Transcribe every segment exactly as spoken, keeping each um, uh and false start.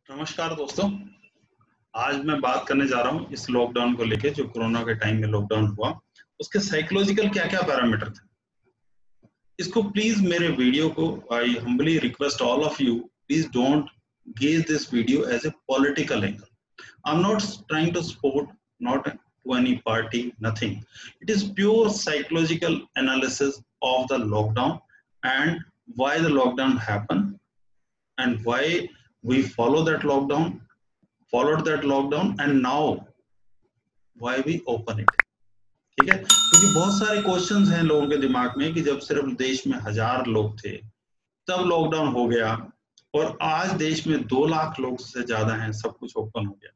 नमस्कार दोस्तों, आज मैं बात करने जा रहा हूँ इस लॉकडाउन को लेके जो कोरोना के टाइम में लॉकडाउन हुआ, उसके साइकोलॉजिकल क्या-क्या पैरामीटर थे। इसको प्लीज मेरे वीडियो को I humbly request all of you, please don't gauge this video as a political angle. I'm not trying to support not to any party, nothing. It is pure psychological analysis of the lockdown and why the lockdown happened and why we follow that lockdown, followed that lockdown and now why we open it. ठीक है, क्योंकि बहुत सारे questions हैं लोगों के दिमाग में कि जब सिर्फ देश में हजार लोग थे तब लॉकडाउन हो गया और आज देश में दो लाख लोग से ज्यादा हैं, सब कुछ ओपन हो गया.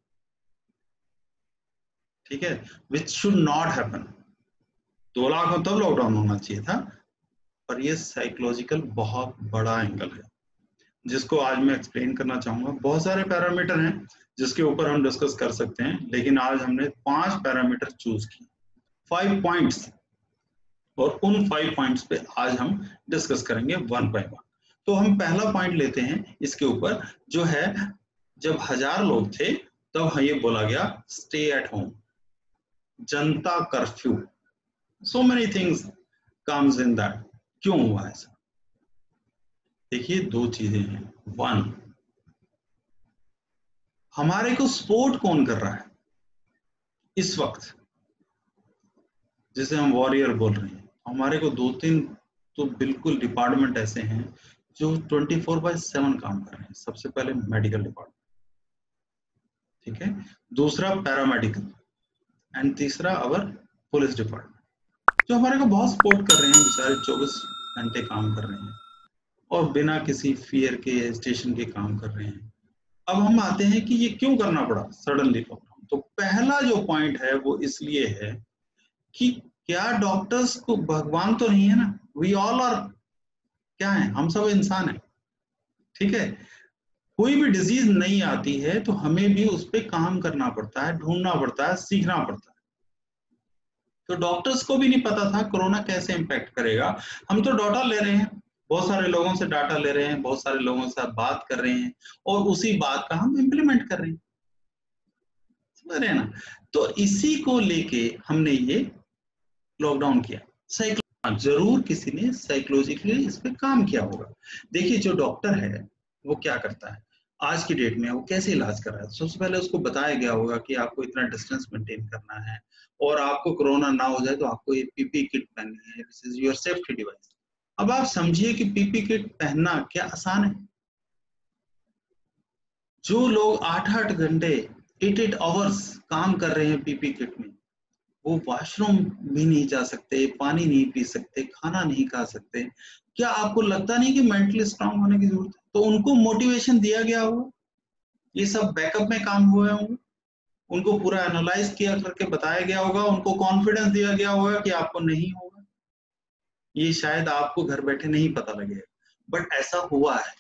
ठीक है, विच शुड नॉट हैपन. दो लाख में तब लॉकडाउन होना चाहिए था. पर ये साइकोलॉजिकल बहुत बड़ा एंगल है जिसको आज मैं एक्सप्लेन करना चाहूंगा. बहुत सारे पैरामीटर हैं जिसके ऊपर हम डिस्कस कर सकते हैं, लेकिन आज हमने पांच पैरामीटर चूज किए, फाइव पॉइंट्स, और उन फाइव पॉइंट्स पे आज हम डिस्कस करेंगे वन बाय वन. तो हम पहला पॉइंट लेते हैं इसके ऊपर, जो है जब हजार लोग थे तब ये बोला गया stay at home, Janata curfew. So many things comes in that. क्यों हुआ ऐसा? देखिए, दो चीजें हैं. वन, हमारे को सपोर्ट कौन कर रहा है इस वक्त, जिसे हम वॉरियर बोल रहे हैं. हमारे को दो तीन तो बिल्कुल डिपार्टमेंट ऐसे हैं जो ट्वेंटी फोर बाय सेवन काम कर रहे हैं. सबसे पहले मेडिकल डिपार्टमेंट, ठीक है, दूसरा पैरामेडिकल, एंड तीसरा अवर पुलिस डिपार्टमेंट, जो हमारे को बहुत सपोर्ट कर रहे हैं. बेचारे चौबीस घंटे काम कर रहे हैं और बिना किसी फियर के, हेजिटेशन के काम कर रहे हैं. अब हम आते हैं कि ये क्यों करना पड़ा सडनली लॉकडाउन. तो पहला जो पॉइंट है वो इसलिए है कि क्या डॉक्टर्स को भगवान तो नहीं है ना. वी ऑल आर क्या है, हम सब इंसान हैं. ठीक है, कोई भी डिजीज नहीं आती है तो हमें भी उस पर काम करना पड़ता है, ढूंढना पड़ता है, सीखना पड़ता है. तो डॉक्टर्स को भी नहीं पता था कोरोना कैसे इंपैक्ट करेगा. हम तो डाटा ले रहे हैं, बहुत सारे लोगों से डाटा ले रहे हैं, बहुत सारे लोगों से बात कर रहे हैं और उसी बात का हम इम्प्लीमेंट कर रहे हैं. समझ रहे हैं ना. तो इसी को लेके हमने ये लॉकडाउन किया. साइको जरूर किसी ने साइकोलॉजिकली इस पे काम किया होगा. देखिए, जो डॉक्टर है वो क्या करता है आज की डेट में, वो कैसे इलाज कर रहा है. सबसे पहले उसको बताया गया होगा कि आपको इतना डिस्टेंस मेंटेन करना है और आपको कोरोना ना हो जाए तो आपको ये पीपी किट पहननी है, this is your safety device. अब आप समझिए कि पीपी किट पहनना क्या आसान है. जो लोग आठ आठ घंटे एट एट आवर्स काम कर रहे हैं पीपी किट में, वो वॉशरूम भी नहीं जा सकते, पानी नहीं पी सकते, खाना नहीं खा सकते. क्या आपको लगता नहीं कि मेंटली स्ट्रांग होने की जरूरत है? तो उनको मोटिवेशन दिया गया होगा, ये सब बैकअप में काम हुए होंगे, उनको पूरा एनालाइज किया करके बताया गया होगा, उनको कॉन्फिडेंस दिया गया होगा कि आपको नहीं होगा. ये शायद आपको घर बैठे नहीं पता लगेगा, बट ऐसा हुआ है.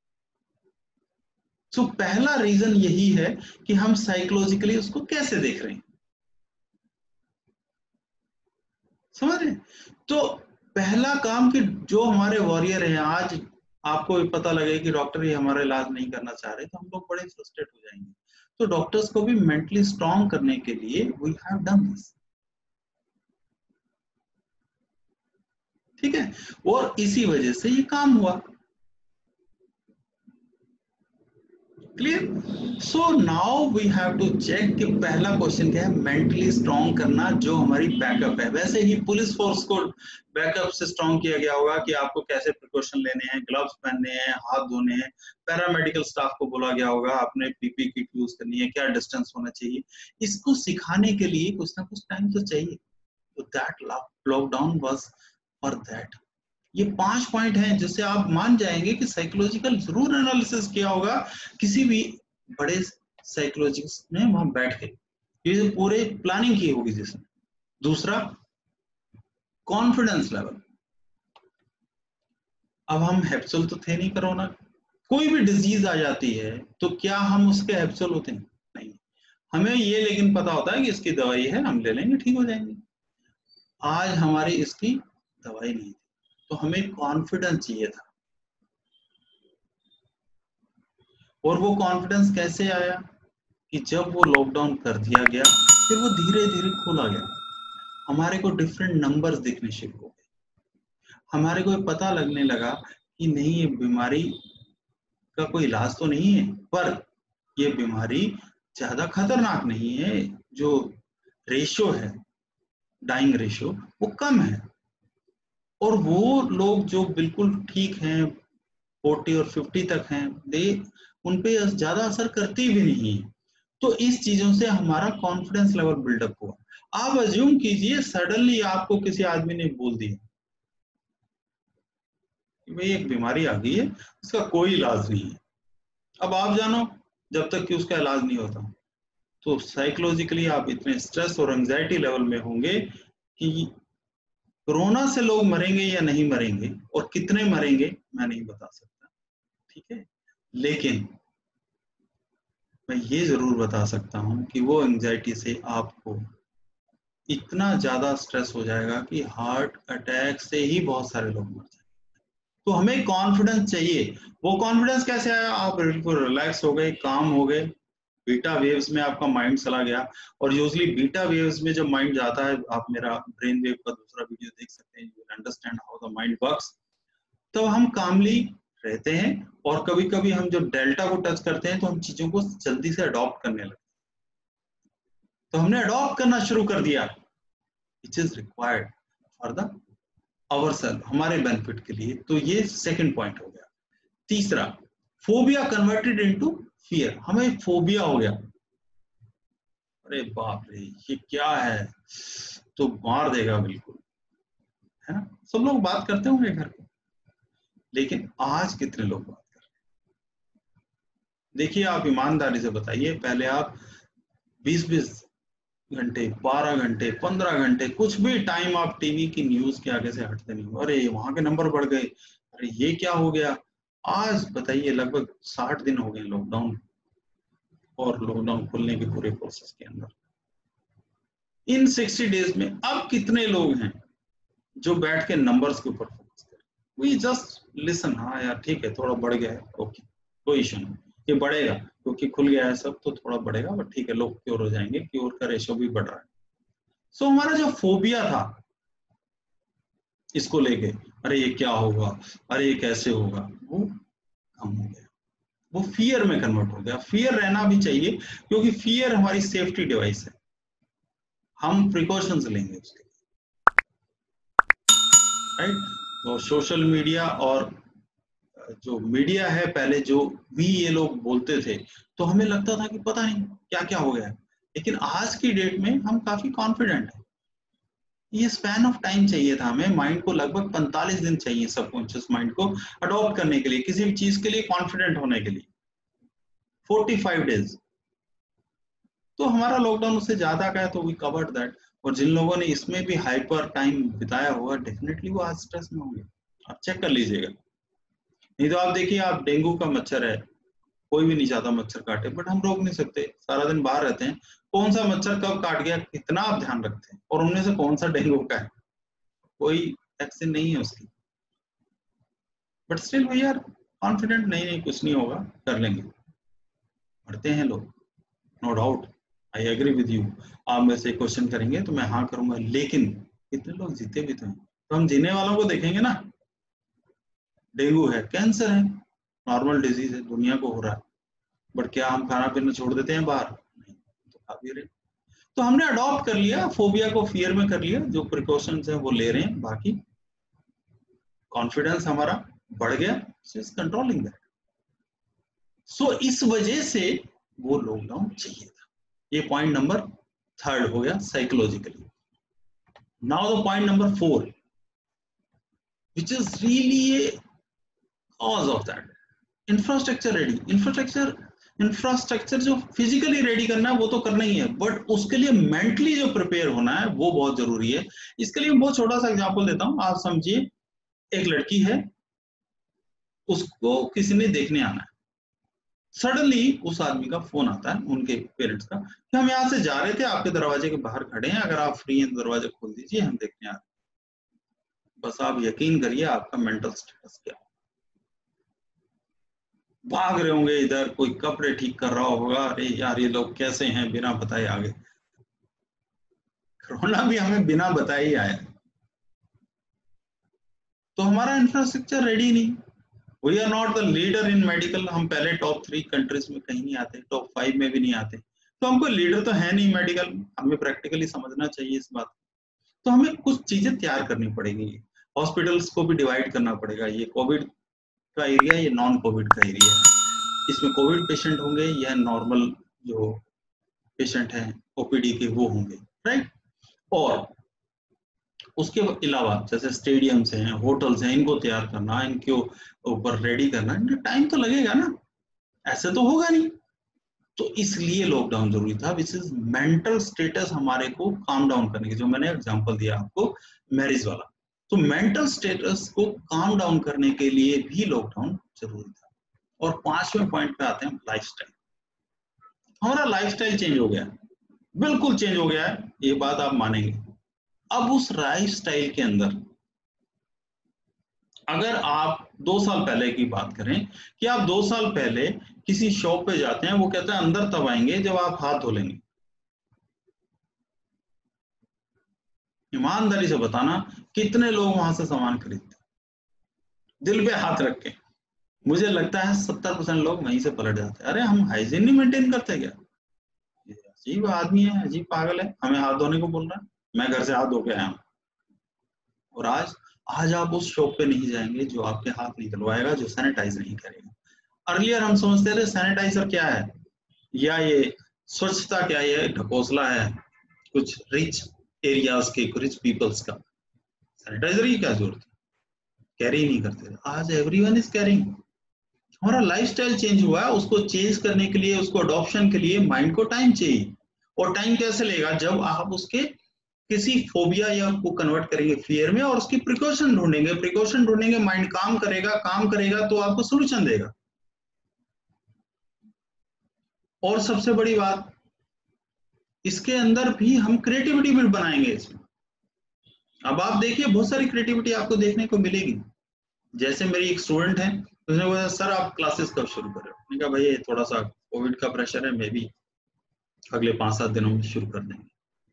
तो so, पहला रीजन यही है कि हम साइकोलॉजिकली उसको कैसे देख रहे हैं. समझ रहे हैं? तो पहला काम कि जो हमारे वॉरियर हैं, आज आपको पता लगे कि डॉक्टर ये हमारा इलाज नहीं करना चाह रहे, तो हम लोग बड़े फ्रस्ट्रेट हो जाएंगे. तो डॉक्टर्स को भी मेंटली स्ट्रांग करने के लिए वी हैव डन दिस. ठीक है, और इसी वजह से ये काम हुआ. Clear. So now we have to check कि पहला क्वेश्चन क्या है, मेंटली स्ट्रांग करना, जो हमारी बैकअप है. वैसे ही पुलिस फोर्स को बैकअप से स्ट्रांग किया गया होगा कि आपको कैसे प्रिकॉशन लेने हैं, ग्लव्स पहनने हैं, हाथ धोने हैं. पैरामेडिकल स्टाफ को बोला गया होगा आपने पीपी किट यूज करनी है, क्या डिस्टेंस होना चाहिए. इसको सिखाने के लिए कुछ ना कुछ टाइम तो चाहिए. तो that lockdown was for that. ये पांच पॉइंट हैं जिससे आप मान जाएंगे कि साइकोलॉजिकल जरूर एनालिसिस किया होगा किसी भी बड़े साइकोलॉजिस्ट ने वहां बैठ के, ये पूरे प्लानिंग की होगी जिसने. दूसरा, कॉन्फिडेंस लेवल. अब हम हेप्सुल तो थे नहीं कोरोना. कोई भी डिजीज आ जाती है तो क्या हम उसके हेप्सुल होते हैं? नहीं. हमें ये लेकिन पता होता है कि इसकी दवाई है, हम ले लेंगे, ठीक हो जाएंगे. आज हमारी इसकी दवाई नहीं थी, तो हमें कॉन्फिडेंस चाहिए था. और वो कॉन्फिडेंस कैसे आया कि जब वो लॉकडाउन कर दिया गया फिर वो धीरे धीरे खोला गया, हमारे को डिफरेंट नंबर्स दिखने शुरू हो गए, हमारे को पता लगने लगा कि नहीं ये बीमारी का कोई इलाज तो नहीं है, पर ये बीमारी ज्यादा खतरनाक नहीं है, जो रेशियो है डाइंग रेशियो वो कम है, और वो लोग जो बिल्कुल ठीक हैं फोर्टी और फिफ्टी तक हैं, दे उन पे ज्यादा असर करती भी नहीं है। तो इस चीजों से हमारा कॉन्फिडेंस लेवल बिल्डअप हुआ। आप अज्यूम कीजिए सडनली आपको किसी आदमी ने बोल दिया कि भाई एक बीमारी आ गई है, उसका कोई इलाज नहीं है, अब आप जानो जब तक कि उसका इलाज नहीं होता, तो साइकोलॉजिकली आप इतने स्ट्रेस और एंजाइटी लेवल में होंगे कि कोरोना से लोग मरेंगे या नहीं मरेंगे और कितने मरेंगे मैं नहीं बता सकता, ठीक है, लेकिन मैं ये जरूर बता सकता हूं कि वो एंजाइटी से आपको इतना ज्यादा स्ट्रेस हो जाएगा कि हार्ट अटैक से ही बहुत सारे लोग मर जाएंगे। तो हमें कॉन्फिडेंस चाहिए। वो कॉन्फिडेंस कैसे आया? आप बिल्कुल रिलैक्स हो गए, काम हो गए, बीटा वेव्स में आपका माइंड चला गया, और यूजली बीटा वेव्स में जब माइंड जाता है, आप मेरा ब्रेन वेव का दूसरा वीडियो देख सकते हैं, you will understand how the mind works. तो हम कामली रहते हैं, और कभी कभी हम जब डेल्टा को टच करते हैं तो हम चीजों को जल्दी से अडॉप्ट करने लगते हैं। तो हमने अडॉप्ट करना शुरू कर दिया, which is required for the ourself, हमारे बेनिफिट के लिए। तो ये सेकंड पॉइंट हो गया। तीसरा, फोबिया कन्वर्टेड इनटू फियर, हमें फोबिया हो गया, अरे बाप रे ये क्या है, तो मार देगा बिल्कुल, है ना। सब लोग बात करते होंगे घर पे, लेकिन आज कितने लोग बात कर रहे हैं? देखिए आप ईमानदारी से बताइए, पहले आप बीस बीस घंटे, बारह घंटे, पंद्रह घंटे, कुछ भी टाइम आप टीवी की न्यूज के आगे से हटते नहीं हो, अरे वहां के नंबर बढ़ गए, अरे ये क्या हो गया। आज बताइए लगभग साठ दिन हो गए लॉकडाउन, और लॉकडाउन खुलने के पूरे प्रोसेस के अंदर, इन सिक्सटी डेज में अब कितने लोग हैं जो बैठ के नंबर्स के ऊपर फोकस करें? वी जस्ट लिसन, हाँ यार ठीक है थोड़ा बढ़ गया है, ओके कोई इशू नहीं, ये बढ़ेगा क्योंकि खुल गया है सब, तो थोड़ा बढ़ेगा, बट ठीक है लोग क्योर हो जाएंगे, क्योर का रेशो भी बढ़ रहा है। सो so, हमारा जो फोबिया था इसको लेके, अरे ये क्या होगा, अरे ये कैसे होगा, वो कम हो गया, वो फियर में कन्वर्ट हो गया। फियर रहना भी चाहिए, क्योंकि फियर हमारी सेफ्टी डिवाइस है, हम प्रिकॉशंस लेंगे उसके, राइट। तो सोशल मीडिया और जो मीडिया है, पहले जो भी ये लोग बोलते थे तो हमें लगता था कि पता नहीं क्या क्या हो गया, लेकिन आज की डेट में हम काफी कॉन्फिडेंट हैं। ये स्पैन ऑफ टाइम चाहिए था हमें, माइंड को लगभग पैंतालीस दिन चाहिए सबकॉन्शियस माइंड को अडॉप्ट करने के लिए, किसी भी चीज के लिए कॉन्फिडेंट होने के लिए, पैंतालीस डेज। तो हमारा लॉकडाउन उससे ज्यादा का है, तो वी कवर्ड दैट। और जिन लोगों ने इसमें भी हाइपर टाइम बिताया होगा, डेफिनेटली वो आज स्ट्रेस में होंगे, आप चेक कर लीजिएगा। नहीं तो आप देखिए, आप डेंगू का मच्छर है, कोई भी नहीं चाहता मच्छर काटे, बट हम रोक नहीं सकते, सारा दिन बाहर रहते हैं, कौन सा मच्छर कब काट गया कितना आप ध्यान रखते हैं, और उनमें से कौन सा डेंगू का है, कोई वैक्सीन नहीं है उसकी, but still we are confident, नहीं नहीं कुछ नहीं होगा, कर लेंगे। मरते हैं लोग, no doubt, I agree with you. आप मेरे से क्वेश्चन करेंगे तो मैं हाँ करूंगा, लेकिन कितने लोग जीते भी तो हैं, तो हम जीने वालों को देखेंगे ना। डेंगू है, कैंसर है, नॉर्मल डिजीज है, दुनिया को हो रहा है, बट क्या हम खाना पीना छोड़ देते हैं बाहर? नहीं, तो खा पी रहे। तो हमने अडॉप्ट कर लिया, फोबिया को फियर में कर लिया, जो प्रिकॉशंस हैं वो ले रहे हैं, बाकी कॉन्फिडेंस हमारा बढ़ गया, कंट्रोलिंग दैट। सो इस वजह से वो लॉकडाउन चाहिए था। ये पॉइंट नंबर थर्ड हो गया psychologically. Now the point number four, which is really cause of that, infrastructure ready. Infrastructure infrastructure जो फिजिकली रेडी करना है वो तो करना ही है, बट उसके लिए मेंटली जो प्रिपेयर होना है वो बहुत जरूरी है। इसके लिए बहुत छोटा सा एग्जांपल देता हूं, आप समझिए एक लड़की है, उसको किसी ने देखने आना है, सडनली उस आदमी का फोन आता है, उनके पेरेंट्स का, कि हम यहाँ से जा रहे थे, आपके दरवाजे के बाहर खड़े हैं, अगर आप फ्री हैं तो दरवाजा खोल दीजिए, हम देखने आ रहे हैं। बस आप यकीन करिए आपका मेंटल स्टेटस क्या, भाग रहे होंगे इधर, कोई कपड़े ठीक कर रहा होगा, अरे यार ये लोग कैसे हैं बिना बताए आ गए। कोरोना भी हमें बिना बताए ही आया, तो हमारा इंफ्रास्ट्रक्चर रेडी नहीं। We are not the leader in medical, हम पहले टॉप थ्री कंट्रीज में कहीं नहीं आते, टॉप फाइव में भी नहीं आते, तो हमको लीडर तो है नहीं मेडिकल, हमें प्रैक्टिकली समझना चाहिए इस बात। तो हमें कुछ चीजें तैयार करनी पड़ेगी, हॉस्पिटल्स को भी डिवाइड करना पड़ेगा, ये कोविड का एरिया, ये नॉन कोविड का एरिया है, इसमें कोविड पेशेंट होंगे या नॉर्मल जो पेशेंट हैं ओपीडी के वो होंगे, राइट। और उसके अलावा जैसे स्टेडियम्स हैं, होटल्स हैं, इनको तैयार करना, इनके ऊपर रेडी करना, टाइम तो लगेगा ना, ऐसे तो होगा नहीं। तो इसलिए लॉकडाउन जरूरी था, विच इज मेंटल स्टेटस हमारे को काम डाउन करने की, जो मैंने एग्जांपल दिया आपको मैरिज वाला, तो मेंटल स्टेटस को काम डाउन करने के लिए भी लॉकडाउन जरूरी था। और पांचवें पॉइंट पे आते हैं लाइफस्टाइल। हमारा लाइफस्टाइल चेंज हो गया, बिल्कुल चेंज हो गया है, ये बात आप मानेंगे। अब उस लाइफस्टाइल के अंदर अगर आप दो साल पहले की बात करें कि आप दो साल पहले किसी शॉप पे जाते हैं, वो कहते हैं अंदर तब आएंगे जब आप हाथ धो लेंगे। ईमानदारी से बताना कितने लोग वहां से सामान खरीदते, दिल पे हाथ रख के। मुझे लगता है सत्तर परसेंट लोग वहीं से पलट जाते हैं, अरे हम हाइजीन नहीं मेंटेन करते क्या, अजीब आदमी है, अजीब पागल है, हमें हाथ धोने को बोल रहा है, मैं घर से हाथ धो के आया हूँ। और आज आज आप उस शॉप पे नहीं जाएंगे जो आपके हाथ नहीं धुलवाएगा, जो सैनिटाइज नहीं करेगा। अर्लियर हम समझते थे सैनिटाइजर क्या है, या ये स्वच्छता क्या है, ढकोसला है कुछ रिच एरियाज के, रिच पीपल्स का, सैनिटाइजर की क्या जरूरत है, कैरी नहीं करते। आज एवरीवन इज कैरिंग। हमारा लाइफस्टाइल चेंज हुआ है, उसको चेंज करने के लिए, उसको अडॉप्शन के लिए माइंड को टाइम चाहिए। और टाइम कैसे लेगा, जब आप उसके किसी फोबिया या को कन्वर्ट करेंगे फियर में, और उसकी प्रिकॉशन ढूंढेंगे, प्रिकॉशन ढूंढेंगे, माइंड काम करेगा, काम करेगा तो आपको सोल्यूशन देगा। और सबसे बड़ी बात, इसके अंदर भी हम क्रिएटिविटी भी बनाएंगे इसमें। अब आप देखिए बहुत सारी क्रिएटिविटी आपको देखने को मिलेगी। जैसे मेरी एक स्टूडेंट है, उसने बोला सर आप क्लासेस कब शुरू कर रहे हो, मैंने कहा भाई थोड़ा सा कोविड का प्रेशर है, मे भी अगले पांच सात दिनों में शुरू कर देंगे।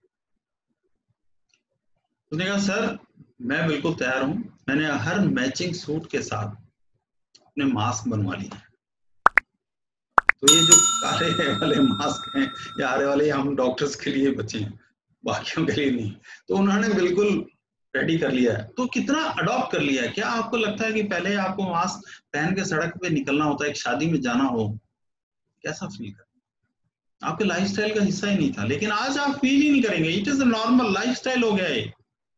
उसने कहा सर मैं बिल्कुल तैयार हूं, मैंने हर मैचिंग सूट के साथ अपने मास्क बनवा लिए। तो ये जो काले वाले मास्क हैं या हरे वाले, हम डॉक्टर्स के लिए बचे हैं, बाकियों के लिए नहीं। तो उन्होंने बिल्कुल रेडी कर लिया है। तो कितना अडॉप्ट कर लिया है। क्या आपको लगता है कि पहले आपको मास्क पहन के सड़क पे निकलना होता है, एक शादी में जाना हो, कैसा फील कर, आपके लाइफस्टाइल का हिस्सा ही नहीं था, लेकिन आज आप फील ही नहीं करेंगे, it is a normal lifestyle हो गया है।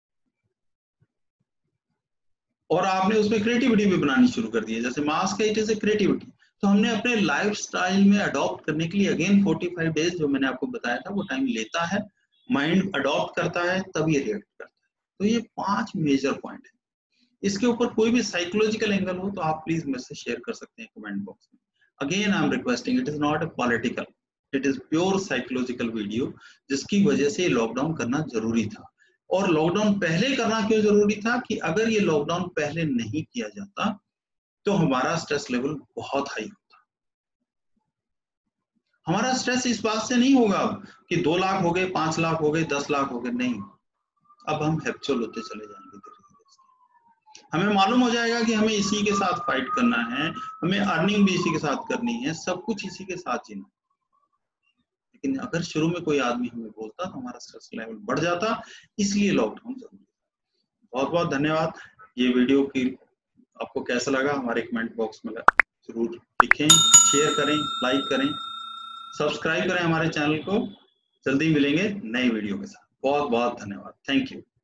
और आपने उसमें क्रिएटिविटी भी बनानी शुरू कर दी है, जैसे मास्क है, इट इज ए क्रिएटिविटी। तो हमने अपने लाइफस्टाइल में अडॉप्ट करने के लिए अगेन पैंतालीस डेज जो मैंने आपको बताया था वो टाइम लेता है, माइंड अडॉप्ट करता है तब ये रिएक्ट करता है। तो ये पांच मेजर पॉइंट है। इसके ऊपर कोई भी साइकोलॉजिकल एंगल हो तो आप प्लीज मेरे से शेयर कर सकते हैं कमेंट बॉक्स में। Again I am requesting, it is not a political, it is pure psychological video, जिसकी वजह से लॉकडाउन करना जरूरी था। और लॉकडाउन पहले करना क्यों जरूरी था कि अगर ये लॉकडाउन पहले नहीं किया जाता तो हमारा स्ट्रेस लेवल बहुत हाई होता। हमारा स्ट्रेस इस बात से नहीं होगा कि दो लाख हो गए, पांच लाख हो गए, दस लाख हो गए, नहीं। अब हम हैप्चुअल होते चले जाएंगे धीरे धीरे। हमें मालूम हो जाएगा कि हमें इसी के साथ फाइट करना है, हमें अर्निंग भी इसी के साथ करनी है, सब कुछ इसी के साथ जीना। लेकिन अगर शुरू में कोई आदमी हमें बोलता तो हमारा स्ट्रेस लेवल बढ़ जाता, इसलिए लॉकडाउन जरूरी है। बहुत बहुत धन्यवाद। ये वीडियो की आपको कैसा लगा हमारे कमेंट बॉक्स में जरूर लिखें, शेयर करें, लाइक करें, सब्सक्राइब करें हमारे चैनल को। जल्दी मिलेंगे नए वीडियो के साथ। बहुत बहुत धन्यवाद। Thank you.